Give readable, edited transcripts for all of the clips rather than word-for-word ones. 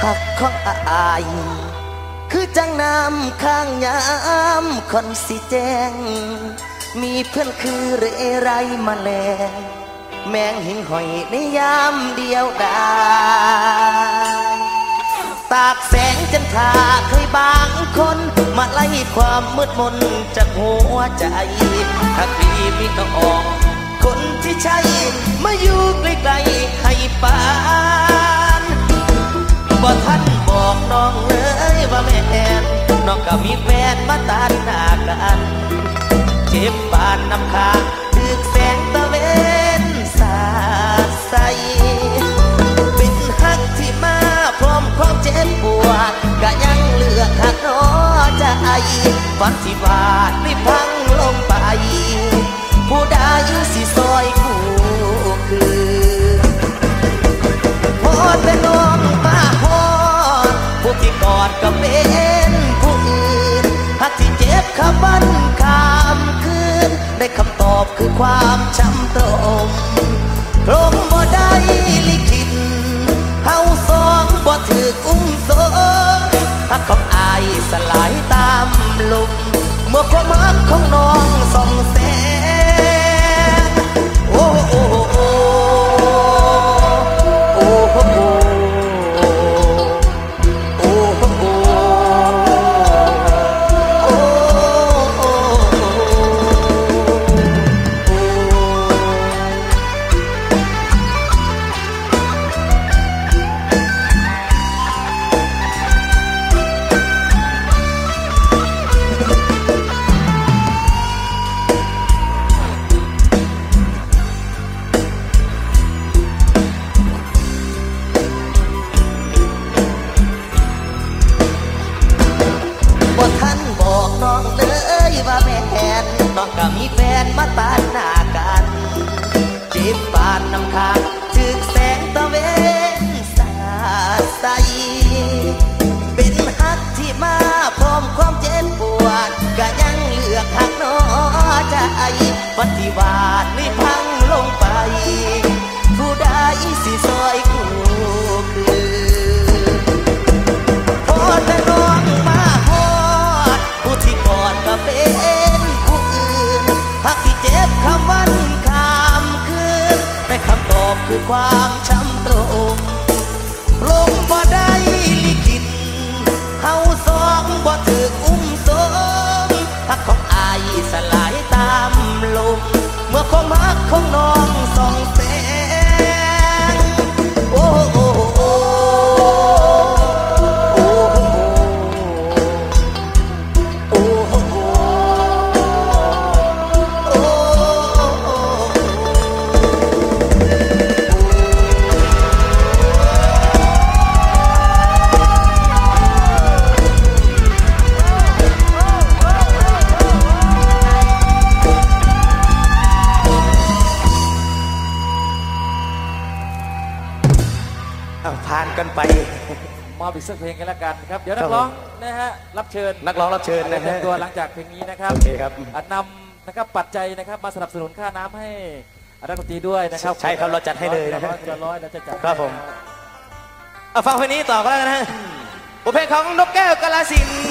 หักของอายคือจังน้ำข้างยามคนสิแจ้งมีเพื่อนคือเรไรมาแลงแมงหิ่งหอยในยามเดียวดายตากแสงจันทราเคยบางคนมาไล่ความมืดมนจากหัวใจถ้าดีมีต้องออกคนที่ใช่มาอยู่ใกล้ๆให้ปานบ่ท่านบอกน้องเลยว่าแม่แอนน้องก็มีแฟนมาตานหน้ากันเจ็บบานน้ำค้างถึกแสงตะเวนสาดใสเป็นฮักที่มาพร้อมความเจ็บปวดก็ยังเลือกหักน้อใจฝันที่วาดไม่พังลงไปผู้ใดสิซอยกูคือพอแต่น้องมาฮอดผู้ที่กอดก็เป็นผู้อื่นหักที่เจ็บข้ามวันข้ามคืนได้คำตอบคือความช้ำตรมพรหมบ่ได้ลิขิตเฮาสองบ่ถืออุ้มโซหักของอายสลายตามลมเมื่อความรักของน้องส่องแสงโอ้โอ้โอ้โอ้โอ้โอ้โอ้น้องเลยว่าแม่แอนน้องก็มีแฟนมาตานหน้ากันเจ็บบานน้ำค้างถึกแสงตะเวนสาดใสเป็นฮักที่มาพร้อมความเจ็บปวดก็ยังเลือกหักน้อใจวันที่วาดไม่พังลงไปผู้ใดสิซอยกูคือพอแต่น้องมาผู้ที่ก่อนก็เป็นผู้อื่นหักที่เจ็บคำวันข้ามคืนแต่คำตอบคือความช้ำตรมลงบ่ได้ลิขิตเฮาสองบ่ถืออุ้มสมหักของอายสลายตามลมเมื่อความรักของน้องส่องแสงโอ้โอ้โอ้ผ่านกันไปมอบอีกสักเพลงกันแล้วกันครับเดี๋ยวนักร้องนะฮะรับเชิญนักร้องรับเชิญนะฮะตัวหลังจากเพลงนี้นะครับโอเคครับนำนะครับปัจจัยนะครับมาสนับสนุนค่าน้ำให้นักดนตรีด้วยนะครับใช่ครับเราจัดให้เลยนะครับจะร้อยเราจะจัดครับผมฟังเพลงนี้ต่อก็แล้วกันนะฮะบทเพลงของนกแก้วกาฬสินธุ์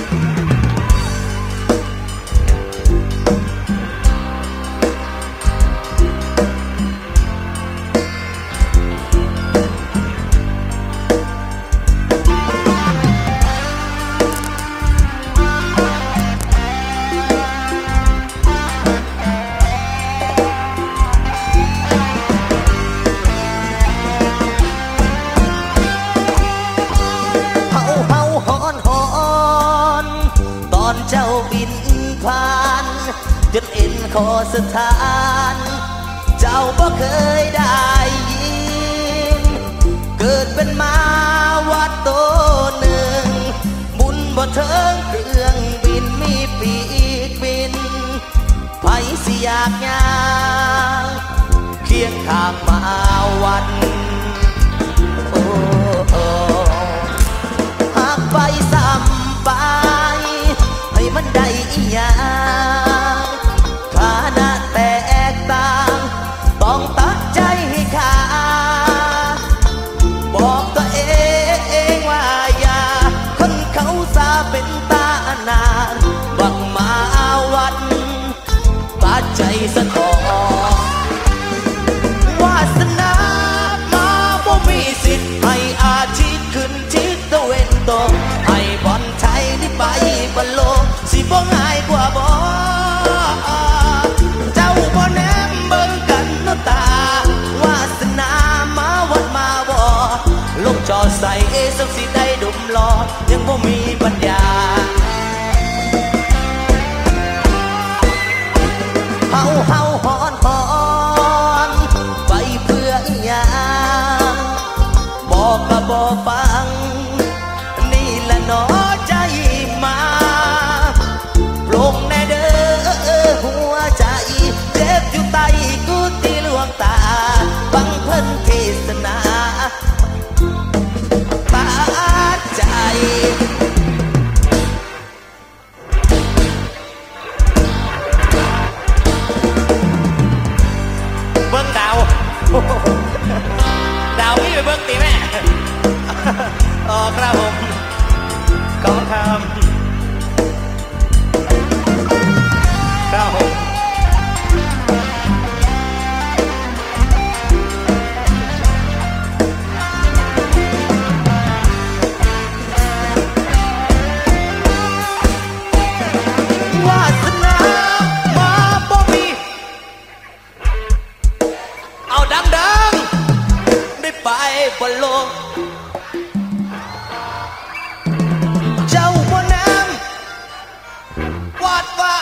เจ้าบินผ่านจนเอ็นคอสถานเจ้าบ่เคยได้ยินเกิดเป็นมาวัดโตหนึ่งบุญบ่เทิงเครื่องบินมีปีกบินไผสิอยากย่างเคียงข้างมาวันโอ้หากไปซ้ำไปให้มันได้อีหยังฐานะแตกต่างต้องตัดใจให้ขาดบอกตัวเองว่าสะทอวาสนามาบ่มีสิทธิ์ให้อาชีพขึ้นทิศตะเวนตกให้บอลไทยนี่ไปบอลโลกสิบ่ง่ายกว่าบ่เจ้าบ่แนมเบิ่งกันน้ำตาวาสนามาวัดมาบ่ลงจอใส่สักสิได้ดุมรอยังบ่มีปัญญาเฮาฮอนไปเพื่ออีหยังบอกก็บ่ฟังนี่ละหนอใจมาปลงแน่เด้อหัวใจเจ็บอยู่ใต้กุฏิหลวงตาฟังเพิ่นเทศนาปาดใจเบิ่งดาวดาวพี่ไปเบิ่งตีแม่อ๋อครับผมขอบคุณครับครับผมวาสนามาบ่มีเอาดังได้ไปบนโลกเจ้าบ่น้ำวาดว่า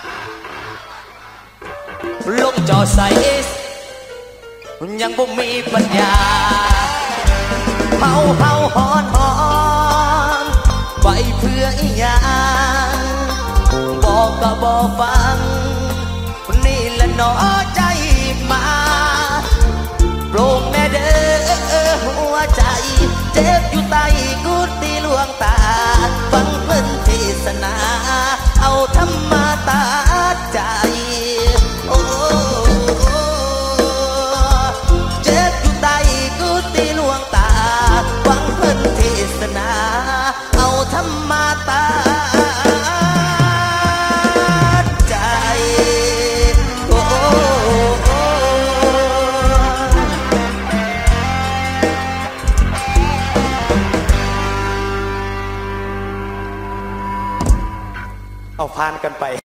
ลงจอใส่ยังบ่มีปัญญาเฮาฮอนไปเพื่ออีหยังบอกก็บ่ฟังนี่ละหนอใจมาโปร่งแน่เด้อหัวใจเจ็บอยู่ใต้กุฏิหลวงตาฟังเพิ่นเทศนาเอาธรรมะตาใจโอ้เจ็บอยู่ใต้กุฏิหลวงตาฟังเพิ่นเทศนาเอาธรรมะตาใจโอ้เอาพานกันไป